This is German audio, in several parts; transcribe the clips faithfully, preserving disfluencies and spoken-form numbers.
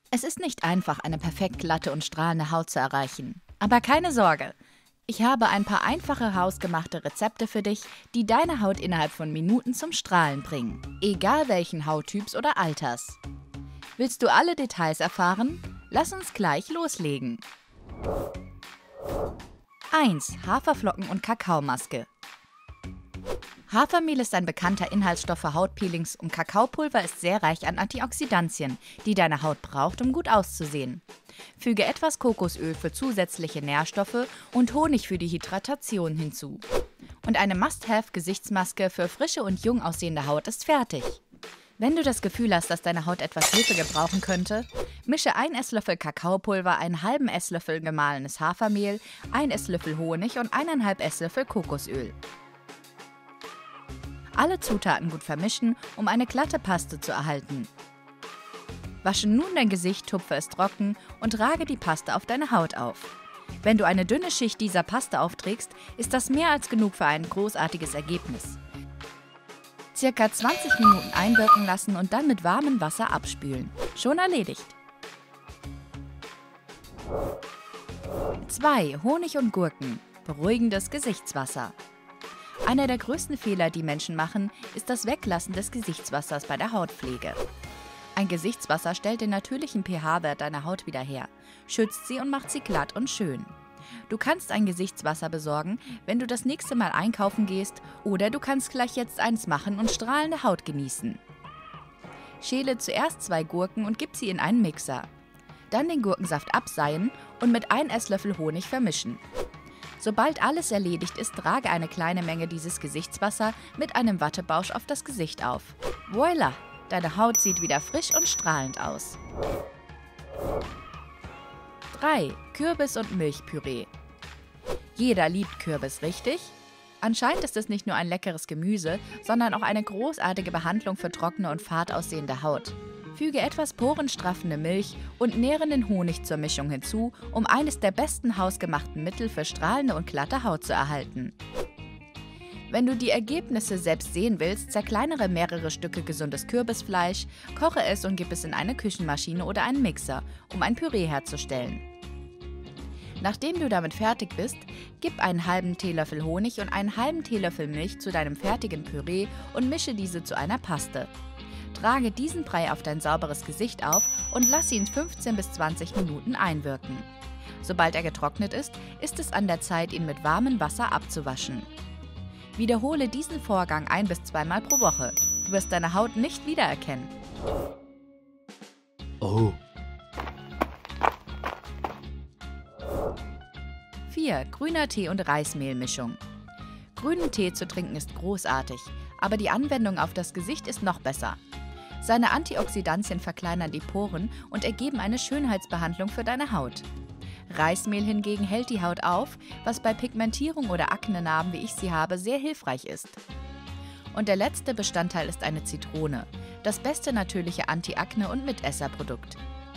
Es ist nicht einfach, eine perfekt glatte und strahlende Haut zu erreichen. Aber keine Sorge, ich habe ein paar einfache hausgemachte Rezepte für dich, die deine Haut innerhalb von Minuten zum Strahlen bringen. Egal welchen Hauttyps oder Alters. Willst du alle Details erfahren? Lass uns gleich loslegen. eins. Haferflocken und Kakaomaske. Hafermehl ist ein bekannter Inhaltsstoff für Hautpeelings und Kakaopulver ist sehr reich an Antioxidantien, die deine Haut braucht, um gut auszusehen. Füge etwas Kokosöl für zusätzliche Nährstoffe und Honig für die Hydratation hinzu. Und eine Must-Have-Gesichtsmaske für frische und jung aussehende Haut ist fertig. Wenn du das Gefühl hast, dass deine Haut etwas Hilfe gebrauchen könnte, mische ein Esslöffel Kakaopulver, einen halben Esslöffel gemahlenes Hafermehl, ein Esslöffel Honig und eineinhalb Esslöffel Kokosöl. Alle Zutaten gut vermischen, um eine glatte Paste zu erhalten. Wasche nun dein Gesicht, tupfe es trocken und trage die Paste auf deine Haut auf. Wenn du eine dünne Schicht dieser Paste aufträgst, ist das mehr als genug für ein großartiges Ergebnis. Circa zwanzig Minuten einwirken lassen und dann mit warmem Wasser abspülen. Schon erledigt. zwei. Honig und Gurken. Beruhigendes Gesichtswasser. Einer der größten Fehler, die Menschen machen, ist das Weglassen des Gesichtswassers bei der Hautpflege. Ein Gesichtswasser stellt den natürlichen pH-Wert deiner Haut wieder her, schützt sie und macht sie glatt und schön. Du kannst ein Gesichtswasser besorgen, wenn du das nächste Mal einkaufen gehst, oder du kannst gleich jetzt eins machen und strahlende Haut genießen. Schäle zuerst zwei Gurken und gib sie in einen Mixer. Dann den Gurkensaft abseihen und mit einem Esslöffel Honig vermischen. Sobald alles erledigt ist, trage eine kleine Menge dieses Gesichtswasser mit einem Wattebausch auf das Gesicht auf. Voila! Deine Haut sieht wieder frisch und strahlend aus. drei. Kürbis- und Milchpüree. Jeder liebt Kürbis, richtig? Anscheinend ist es nicht nur ein leckeres Gemüse, sondern auch eine großartige Behandlung für trockene und fad aussehende Haut. Füge etwas porenstraffende Milch und nährenden Honig zur Mischung hinzu, um eines der besten hausgemachten Mittel für strahlende und glatte Haut zu erhalten. Wenn du die Ergebnisse selbst sehen willst, zerkleinere mehrere Stücke gesundes Kürbisfleisch, koche es und gib es in eine Küchenmaschine oder einen Mixer, um ein Püree herzustellen. Nachdem du damit fertig bist, gib einen halben Teelöffel Honig und einen halben Teelöffel Milch zu deinem fertigen Püree und mische diese zu einer Paste. Trage diesen Brei auf dein sauberes Gesicht auf und lass ihn fünfzehn bis zwanzig Minuten einwirken. Sobald er getrocknet ist, ist es an der Zeit, ihn mit warmem Wasser abzuwaschen. Wiederhole diesen Vorgang ein- bis zweimal pro Woche. Du wirst deine Haut nicht wiedererkennen. Oh. vier. Grüner Tee und Reismehlmischung. Grünen Tee zu trinken ist großartig, aber die Anwendung auf das Gesicht ist noch besser. Seine Antioxidantien verkleinern die Poren und ergeben eine Schönheitsbehandlung für deine Haut. Reismehl hingegen hält die Haut auf, was bei Pigmentierung oder Aknenarben, wie ich sie habe, sehr hilfreich ist. Und der letzte Bestandteil ist eine Zitrone, das beste natürliche Anti-Akne- und Mitesserprodukt.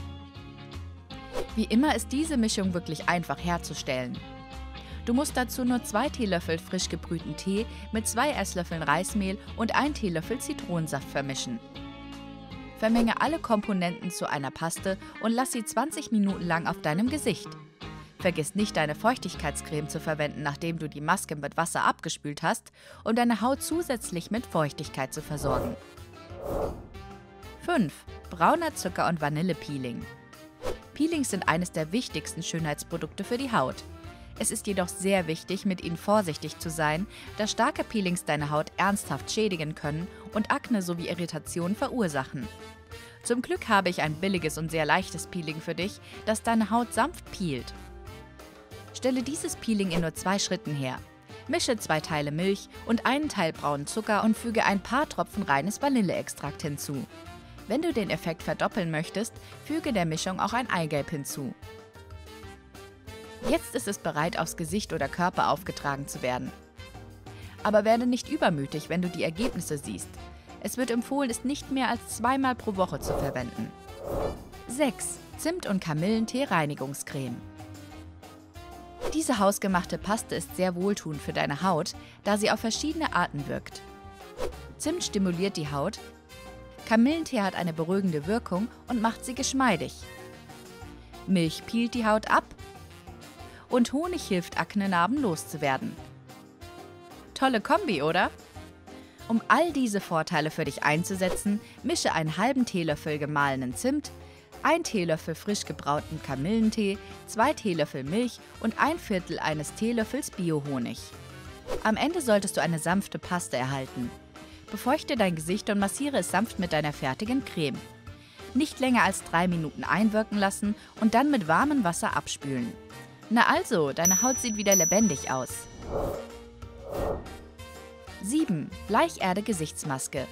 Wie immer ist diese Mischung wirklich einfach herzustellen. Du musst dazu nur zwei Teelöffel frisch gebrühten Tee mit zwei Esslöffeln Reismehl und ein Teelöffel Zitronensaft vermischen. Vermenge alle Komponenten zu einer Paste und lass sie zwanzig Minuten lang auf deinem Gesicht. Vergiss nicht, deine Feuchtigkeitscreme zu verwenden, nachdem du die Maske mit Wasser abgespült hast, um deine Haut zusätzlich mit Feuchtigkeit zu versorgen. fünf. Brauner Zucker und Vanillepeeling. Peelings sind eines der wichtigsten Schönheitsprodukte für die Haut. Es ist jedoch sehr wichtig, mit ihnen vorsichtig zu sein, da starke Peelings deine Haut ernsthaft schädigen können und Akne sowie Irritationen verursachen. Zum Glück habe ich ein billiges und sehr leichtes Peeling für dich, das deine Haut sanft peelt. Stelle dieses Peeling in nur zwei Schritten her. Mische zwei Teile Milch und einen Teil braunen Zucker und füge ein paar Tropfen reines Vanilleextrakt hinzu. Wenn du den Effekt verdoppeln möchtest, füge der Mischung auch ein Eigelb hinzu. Jetzt ist es bereit, aufs Gesicht oder Körper aufgetragen zu werden. Aber werde nicht übermütig, wenn du die Ergebnisse siehst. Es wird empfohlen, es nicht mehr als zweimal pro Woche zu verwenden. sechs. Zimt- und Kamillentee-Reinigungscreme. Diese hausgemachte Paste ist sehr wohltuend für deine Haut, da sie auf verschiedene Arten wirkt. Zimt stimuliert die Haut, Kamillentee hat eine beruhigende Wirkung und macht sie geschmeidig. Milch peelt die Haut ab und Honig hilft, Aknenarben loszuwerden. Tolle Kombi, oder? Um all diese Vorteile für dich einzusetzen, mische einen halben Teelöffel gemahlenen Zimt, ein Teelöffel frisch gebrauten Kamillentee, zwei Teelöffel Milch und ein Viertel eines Teelöffels Biohonig. Am Ende solltest du eine sanfte Paste erhalten. Befeuchte dein Gesicht und massiere es sanft mit deiner fertigen Creme. Nicht länger als drei Minuten einwirken lassen und dann mit warmem Wasser abspülen. Na also, deine Haut sieht wieder lebendig aus. sieben. Bleicherde-Gesichtsmaske.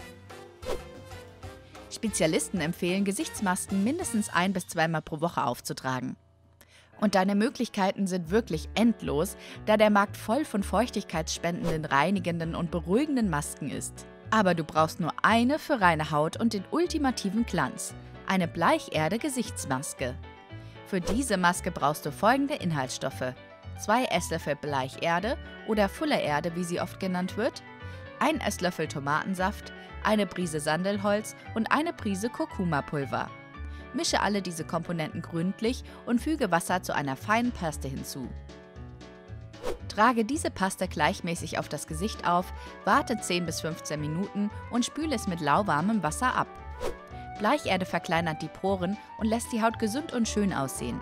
Spezialisten empfehlen, Gesichtsmasken mindestens ein- bis zweimal pro Woche aufzutragen. Und deine Möglichkeiten sind wirklich endlos, da der Markt voll von feuchtigkeitsspendenden, reinigenden und beruhigenden Masken ist. Aber du brauchst nur eine für reine Haut und den ultimativen Glanz: eine Bleicherde-Gesichtsmaske. Für diese Maske brauchst du folgende Inhaltsstoffe: zwei Esslöffel Bleicherde oder Fullererde, wie sie oft genannt wird, ein Esslöffel Tomatensaft, eine Prise Sandelholz und eine Prise Kurkuma-Pulver. Mische alle diese Komponenten gründlich und füge Wasser zu einer feinen Paste hinzu. Trage diese Paste gleichmäßig auf das Gesicht auf, warte zehn bis fünfzehn Minuten und spüle es mit lauwarmem Wasser ab. Bleicherde verkleinert die Poren und lässt die Haut gesund und schön aussehen.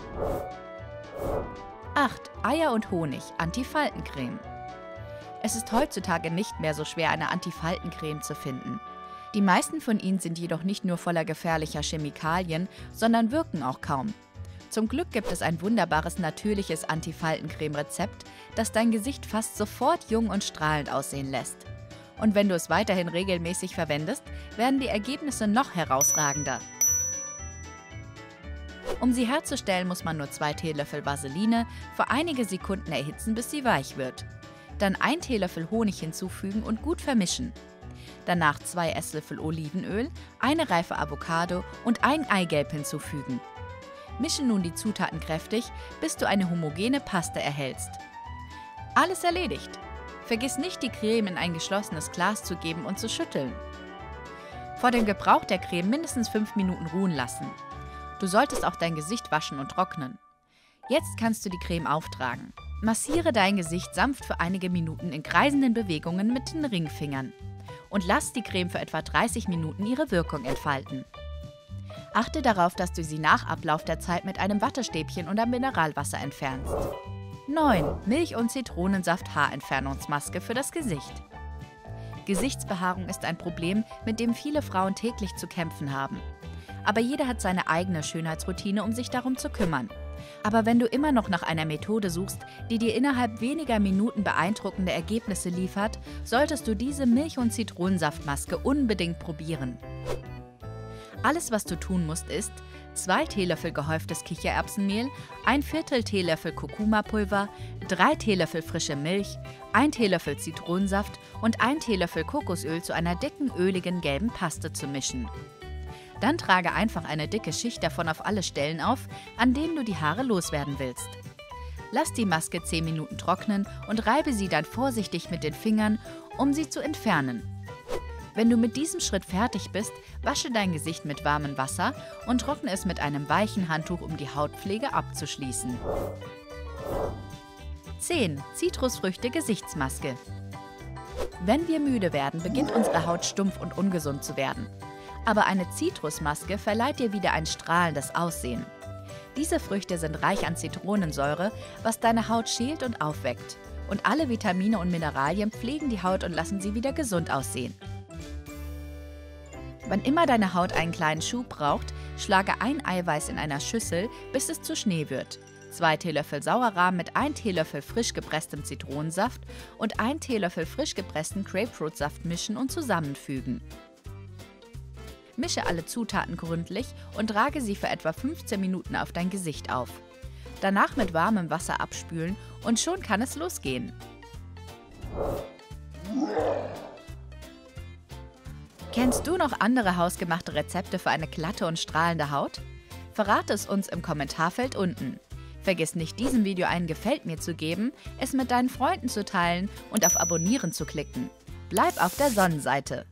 acht. Eier und Honig Antifaltencreme. Es ist heutzutage nicht mehr so schwer, eine Antifaltencreme zu finden. Die meisten von ihnen sind jedoch nicht nur voller gefährlicher Chemikalien, sondern wirken auch kaum. Zum Glück gibt es ein wunderbares natürliches Antifaltencreme-Rezept, das dein Gesicht fast sofort jung und strahlend aussehen lässt. Und wenn du es weiterhin regelmäßig verwendest, werden die Ergebnisse noch herausragender. Um sie herzustellen, muss man nur zwei Teelöffel Vaseline für einige Sekunden erhitzen, bis sie weich wird. Dann ein Teelöffel Honig hinzufügen und gut vermischen. Danach zwei Esslöffel Olivenöl, eine reife Avocado und ein Eigelb hinzufügen. Mische nun die Zutaten kräftig, bis du eine homogene Paste erhältst. Alles erledigt! Vergiss nicht, die Creme in ein geschlossenes Glas zu geben und zu schütteln. Vor dem Gebrauch der Creme mindestens fünf Minuten ruhen lassen. Du solltest auch dein Gesicht waschen und trocknen. Jetzt kannst du die Creme auftragen. Massiere dein Gesicht sanft für einige Minuten in kreisenden Bewegungen mit den Ringfingern und lass die Creme für etwa dreißig Minuten ihre Wirkung entfalten. Achte darauf, dass du sie nach Ablauf der Zeit mit einem Wattestäbchen oder Mineralwasser entfernst. neun. Milch- und Zitronensaft-Haarentfernungsmaske für das Gesicht. Gesichtsbehaarung ist ein Problem, mit dem viele Frauen täglich zu kämpfen haben. Aber jeder hat seine eigene Schönheitsroutine, um sich darum zu kümmern. Aber wenn du immer noch nach einer Methode suchst, die dir innerhalb weniger Minuten beeindruckende Ergebnisse liefert, solltest du diese Milch- und Zitronensaftmaske unbedingt probieren. Alles, was du tun musst, ist zwei Teelöffel gehäuftes Kichererbsenmehl, ein Viertel Teelöffel Kurkuma-Pulver, drei Teelöffel frische Milch, ein Teelöffel Zitronensaft und ein Teelöffel Kokosöl zu einer dicken, öligen, gelben Paste zu mischen. Dann trage einfach eine dicke Schicht davon auf alle Stellen auf, an denen du die Haare loswerden willst. Lass die Maske zehn Minuten trocknen und reibe sie dann vorsichtig mit den Fingern, um sie zu entfernen. Wenn du mit diesem Schritt fertig bist, wasche dein Gesicht mit warmem Wasser und trockne es mit einem weichen Handtuch, um die Hautpflege abzuschließen. zehn. Zitrusfrüchte-Gesichtsmaske. Wenn wir müde werden, beginnt unsere Haut stumpf und ungesund zu werden. Aber eine Zitrusmaske verleiht dir wieder ein strahlendes Aussehen. Diese Früchte sind reich an Zitronensäure, was deine Haut schält und aufweckt. Und alle Vitamine und Mineralien pflegen die Haut und lassen sie wieder gesund aussehen. Wann immer deine Haut einen kleinen Schub braucht, schlage ein Eiweiß in einer Schüssel, bis es zu Schnee wird. zwei Teelöffel Sauerrahm mit ein Teelöffel frisch gepresstem Zitronensaft und ein Teelöffel frisch gepressten Grapefruitsaft mischen und zusammenfügen. Mische alle Zutaten gründlich und trage sie für etwa fünfzehn Minuten auf dein Gesicht auf. Danach mit warmem Wasser abspülen und schon kann es losgehen. Kennst du noch andere hausgemachte Rezepte für eine glatte und strahlende Haut? Verrate es uns im Kommentarfeld unten. Vergiss nicht, diesem Video einen Gefällt mir zu geben, es mit deinen Freunden zu teilen und auf Abonnieren zu klicken. Bleib auf der Sonnenseite!